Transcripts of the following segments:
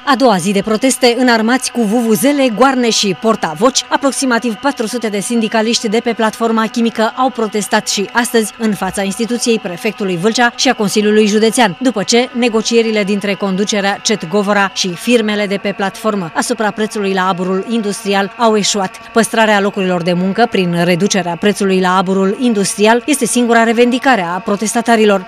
A doua zi de proteste înarmați cu vuvuzele, goarne și portavoci, aproximativ 400 de sindicaliști de pe platforma chimică au protestat și astăzi în fața instituției prefectului Vâlcea și a Consiliului Județean, după ce negocierile dintre conducerea CET Govora și firmele de pe platformă asupra prețului la aburul industrial au eșuat. Păstrarea locurilor de muncă prin reducerea prețului la aburul industrial este singura revendicare a protestatarilor.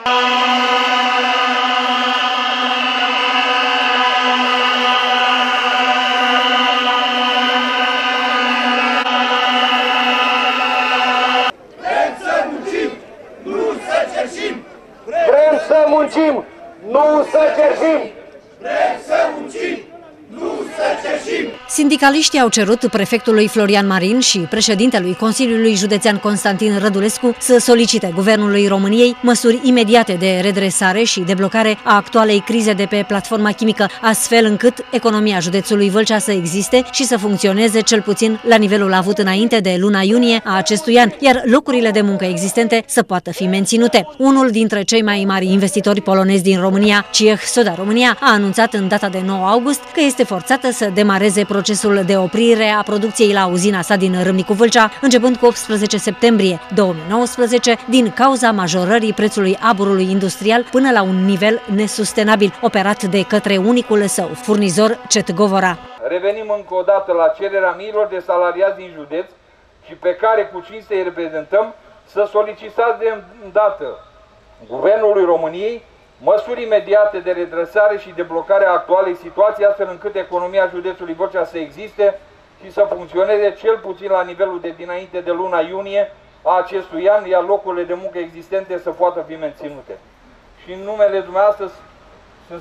Vrem să muncim, nu să cerșim! Vrem să muncim, nu să cerșim! Sindicaliștii au cerut prefectului Florian Marin și președintelui Consiliului Județean Constantin Rădulescu să solicite Guvernului României măsuri imediate de redresare și deblocare a actualei crize de pe platforma chimică, astfel încât economia județului Vâlcea să existe și să funcționeze cel puțin la nivelul avut înainte de luna iunie a acestui an, iar locurile de muncă existente să poată fi menținute. Unul dintre cei mai mari investitori polonezi din România, CIEH Soda România, a anunțat în data de 9 august că este forțată să demareze procesul de oprire a producției la uzina sa din Râmnicu Vâlcea, începând cu 18 septembrie 2019, din cauza majorării prețului aburului industrial până la un nivel nesustenabil, operat de către unicul său furnizor, CET Govora. Revenim încă o dată la cererea miilor de salariați din județ și pe care cu cinste îi reprezentăm, să solicitați de îndată Guvernului României măsuri imediate de redresare și deblocare a actualei situații, astfel încât economia județului Vâlcea să existe și să funcționeze cel puțin la nivelul de dinainte de luna iunie a acestui an, iar locurile de muncă existente să poată fi menținute. Și în numele dumneavoastră sunt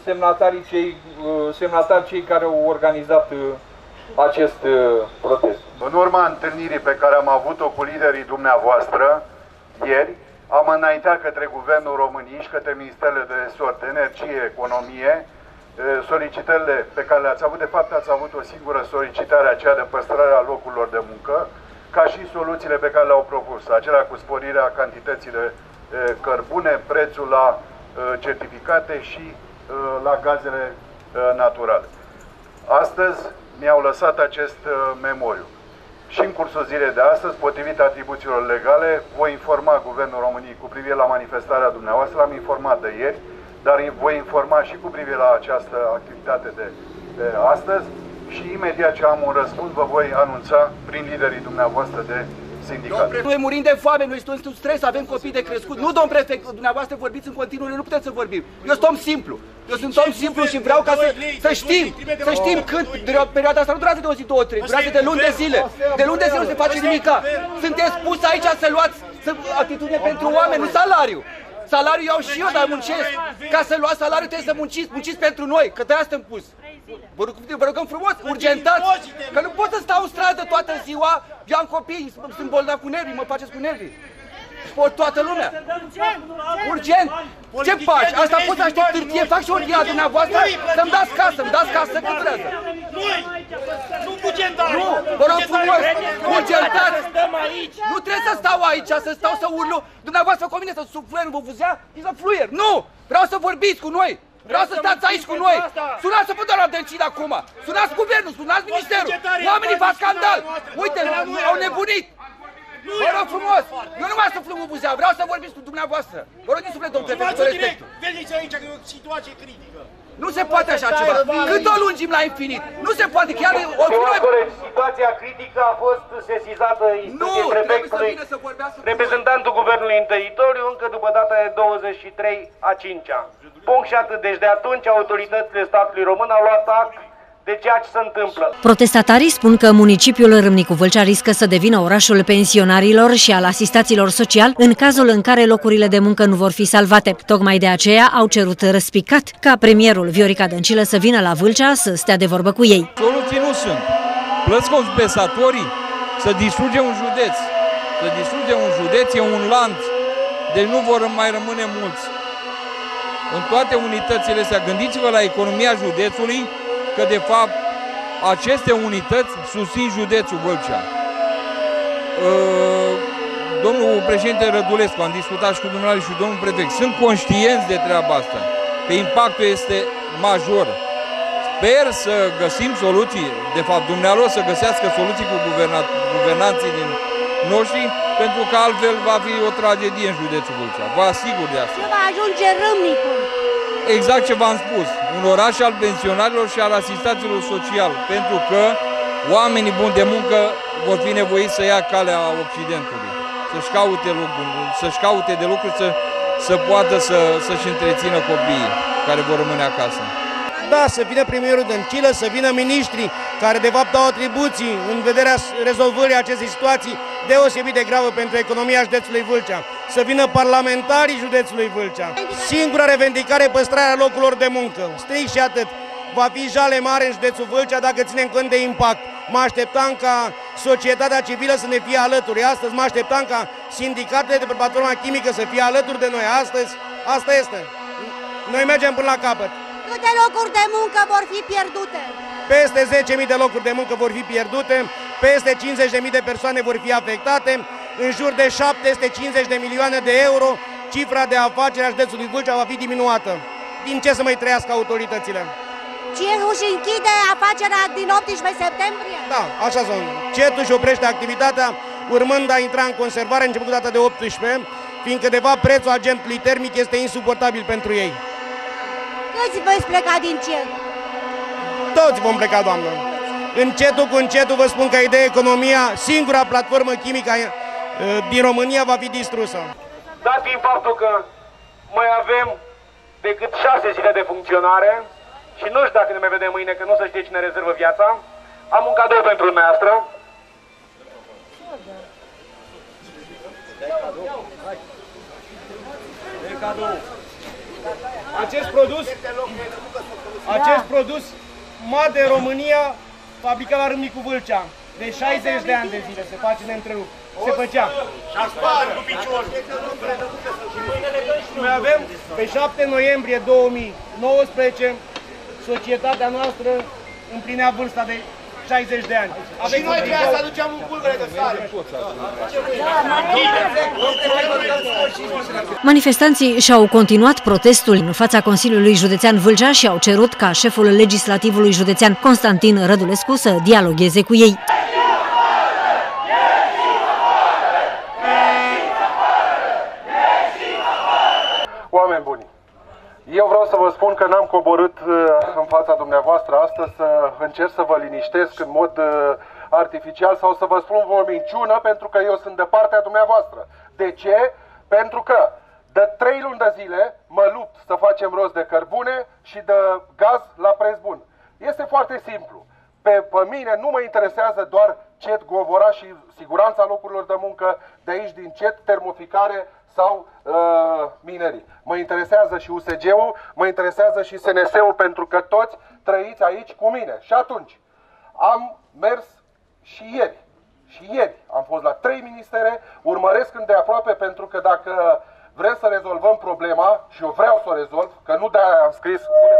semnatari cei care au organizat acest protest. În urma întâlnirii pe care am avut-o cu liderii dumneavoastră ieri, am înaintat către Guvernul României și către Ministerele de Resort, Energie, Economie, solicitările pe care le-ați avut. De fapt, ați avut o singură solicitare, aceea de păstrarea locurilor de muncă, ca și soluțiile pe care le-au propus, acelea cu sporirea cantității de cărbune, prețul la certificate și la gazele naturale. Astăzi mi-au lăsat acest memoriu. Și în cursul zilei de astăzi, potrivit atribuțiilor legale, voi informa Guvernul României cu privire la manifestarea dumneavoastră, l-am informat de ieri, dar voi informa și cu privire la această activitate de astăzi și imediat ce am un răspuns vă voi anunța prin liderii dumneavoastră de sindicat. Noi murim de foame, noi suntem în stres, avem copii de crescut. Nu, domn prefect, dumneavoastră vorbiți în continuu, nu puteți să vorbim. Eu sunt om simplu. Eu sunt om simplu și vreau ca să știm când perioada asta nu durează de o zi, două, trei, durează de luni de zile. De luni de zile nu se face nimica. Sunteți pus aici să luați atitudine pentru oameni, nu salariu. Salariul iau și eu, dar muncesc. Ca să luați salariul trebuie să munciți pentru noi, că de-aia suntem pus. Vă rugăm frumos, urgentați, că nu pot să stau în stradă toată ziua, eu am copii, sunt bolnav cu nervii, mă faceți cu nervii. Pot toată lumea. Urgent. Ce faci? Asta poți să aștept hârtie, fac și ordinea dumneavoastră, să-mi dați casă, cât durează. Nu bugetari! Nu, vă rog frumos, urgentați. Nu trebuie să stau aici, să stau să urlu. Dumneavoastră convine să sufluier în vuvuzea și să fluier. Nu! Vreau să vorbiți cu noi. Vreau să stați aici cu noi! Sunați-o pe doamna Dăncilă acum! Sunați guvernul, sunați ministerul! Oamenii fac scandal! Uite, au nebunit! Vă rog frumos! Eu nu mai suflu în buzea, vreau să vorbiți cu dumneavoastră! Vă rog din suflet, domnul prefect, cu respectul! Veniți aici, că e o situație critică! Nu se poate așa ceva! Cât o lungim la infinit? Nu se poate, chiar o situația critică a fost sesizată instituției prefectului, reprezentantul guvernului în teritoriu, încă după data de 23/5. Punct și atât. Deci de atunci autoritățile statului român au luat act de ceea ce se întâmplă. Protestatarii spun că municipiul Râmnicu Vâlcea riscă să devină orașul pensionarilor și al asistaților sociali în cazul în care locurile de muncă nu vor fi salvate. Tocmai de aceea au cerut răspicat ca premierul Viorica Dăncilă să vină la Vâlcea să stea de vorbă cu ei. Soluții nu sunt. Plăți compensatorii, să distruge un județ. Să distruge un județ e un lanț. Deci nu vor mai rămâne mulți. În toate unitățile astea, gândiți-vă la economia județului, că de fapt aceste unități susțin județul Vâlcea. Domnul președinte Rădulescu, am discutat și cu dumneavoastră și domnul prefect, sunt conștienți de treaba asta, că impactul este major. Sper să găsim soluții, de fapt dumnealor să găsească soluții cu guvernanții din noștri, pentru că altfel va fi o tragedie în județul Vâlcea. Vă asigur de asta. Nu va ajunge râmnicul. Exact ce v-am spus, un oraș al pensionarilor și al asistaților social, pentru că oamenii buni de muncă vor fi nevoiți să ia calea Occidentului, să-și caute de lucru, să poată să-și întrețină copiii care vor rămâne acasă. Da, să vină premierul Dăncilă, să vină miniștrii care de fapt au atribuții în vederea rezolvării acestei situații deosebit de gravă pentru economia județului Vâlcea. Să vină parlamentarii județului Vâlcea. Singura revendicare, păstrarea locurilor de muncă. Strict și atât. Va fi jale mare în județul Vâlcea dacă ținem cont de impact. Mă așteptam ca societatea civilă să ne fie alături. Astăzi mă așteptam ca sindicatele de pe platforma chimică să fie alături de noi. Astăzi, asta este. Noi mergem până la capăt. Câte locuri de muncă vor fi pierdute? Peste 10.000 de locuri de muncă vor fi pierdute, peste 50.000 de persoane vor fi afectate, în jur de 750 de milioane de euro, cifra de afaceri a județului Vâlcea va fi diminuată. Din ce să mai trăiască autoritățile? CET-ul își închide afacerea din 18 septembrie? Da, așa sunt. CET-ul își oprește activitatea, urmând a intra în conservare începând data de 18, fiindcă de fapt prețul agentului termic este insuportabil pentru ei. Câți veți pleca din CET? Toți vom pleca, doamnă. Încetul cu încetul vă spun că de economia, singura platformă chimică din România va fi distrusă. Dat fiind faptul că mai avem decât 6 zile de funcționare și nu știu dacă ne mai vedem mâine, că nu se știe cine rezervă viața, am un cadou pentru dumneavoastră. Acest produs Made România, fabricat la Râmnicu Vâlcea, de 60 de ani de zile, se face neîntrerupt. Se făcea. Noi avem pe 7 noiembrie 2019, societatea noastră împlinea vârsta de 60 de ani. Și noi trebuie să aducem un bulgăre de sare. Manifestanții și-au continuat protestul în fața Consiliului Județean Vâlcea și au cerut ca șeful legislativului județean Constantin Rădulescu să dialogheze cu ei. Oameni buni, eu vreau să vă spun că n-am coborât în fața dumneavoastră astăzi să încerc să vă liniștesc în mod artificial sau să vă spun o minciună, pentru că eu sunt de partea dumneavoastră. De ce? Pentru că de 3 luni de zile mă lupt să facem rost de cărbune și de gaz la preț bun. Este foarte simplu. Pe mine nu mă interesează doar CET Govora și siguranța locurilor de muncă de aici din CET, termoficare sau minerii. Mă interesează și USG-ul, mă interesează și SNS-ul, pentru că toți trăiți aici cu mine. Și atunci am mers și ieri am fost la 3 ministere, urmăresc îndeaproape, pentru că dacă vrem să rezolvăm problema, și eu vreau să o rezolv, că nu de-aia am scris,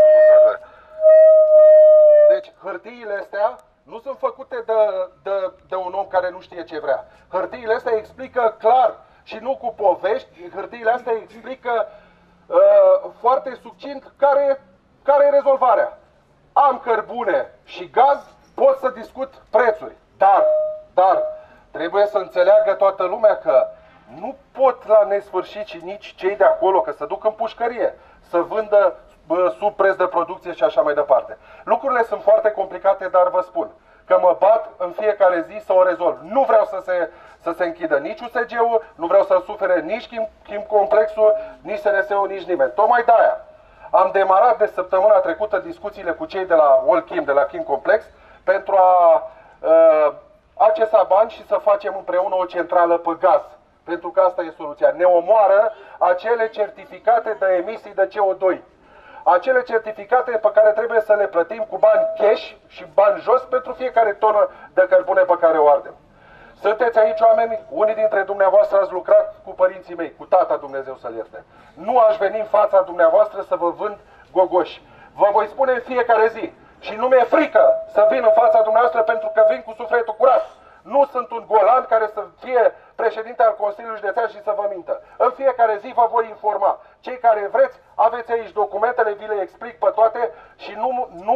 deci hârtiile astea nu sunt făcute de un om care nu știe ce vrea. Hârtiile astea explică clar și nu cu povești, hârtiile astea explică foarte succint care e rezolvarea. Am cărbune și gaz, pot să discut prețuri, dar trebuie să înțeleagă toată lumea că nu pot la nesfârșit și nici cei de acolo, că se duc în pușcărie, să vândă sub preț de producție și așa mai departe. Lucrurile sunt foarte complicate, dar vă spun că mă bat în fiecare zi să o rezolv. Nu vreau să se închidă nici USG-ul, nu vreau să sufere nici Chimcomplexul, nici SNS-ul, nici nimeni. Tocmai de-aia am demarat de săptămâna trecută discuțiile cu cei de la Allchem, de la Chimcomplex, pentru a accesa bani și să facem împreună o centrală pe gaz. Pentru că asta e soluția. Ne omoară acele certificate de emisii de CO2. Acele certificate pe care trebuie să le plătim cu bani cash și bani jos pentru fiecare tonă de cărbune pe care o ardem. Sunteți aici oameni, unii dintre dumneavoastră ați lucrat cu părinții mei, cu tata, Dumnezeu să-l ierte. Nu aș veni în fața dumneavoastră să vă vând gogoși. Vă voi spune în fiecare zi și nu mi-e frică să vin în fața dumneavoastră, pentru că vin cu sufletul curat. Nu sunt un golan care să fie președinte al Consiliului Județean și să vă mintă. În fiecare zi vă voi informa. Cei care vreți, aveți aici documentele, vi le explic pe toate și nu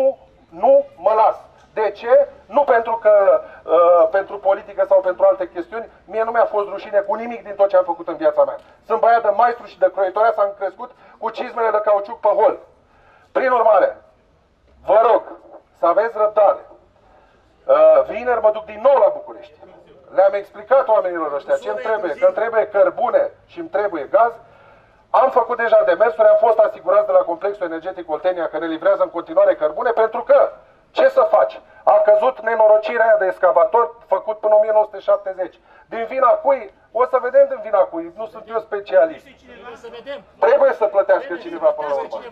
nu mă las. De ce? Nu pentru că pentru politică sau pentru alte chestiuni, mie nu mi-a fost rușine cu nimic din tot ce am făcut în viața mea. Sunt băiat de maestru și de croitoarea, s-am crescut cu cizmele de cauciuc pe hol. Prin urmare, vă rog să aveți răbdare. Vineri mă duc din nou la București. Le-am explicat oamenilor ăștia ce îmi trebuie, că îmi trebuie cărbune și îmi trebuie gaz. Am făcut deja demersuri, am fost asigurați de la Complexul Energetic Oltenia că ne livrează în continuare cărbune, pentru că, ce să faci? A căzut nenorocirea aia de excavator făcut până 1970. Din vina cui? O să vedem din vina cui, nu sunt eu specialist. Trebuie să plătească cineva până la urmă.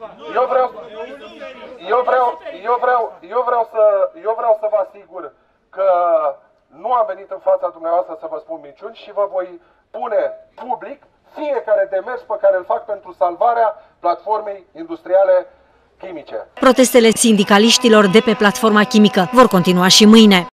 Eu vreau să vă asigur că nu am venit în fața dumneavoastră să vă spun minciuni și vă voi pune public fiecare demers pe care îl fac pentru salvarea platformei industriale chimice. Protestele sindicaliștilor de pe platforma chimică vor continua și mâine.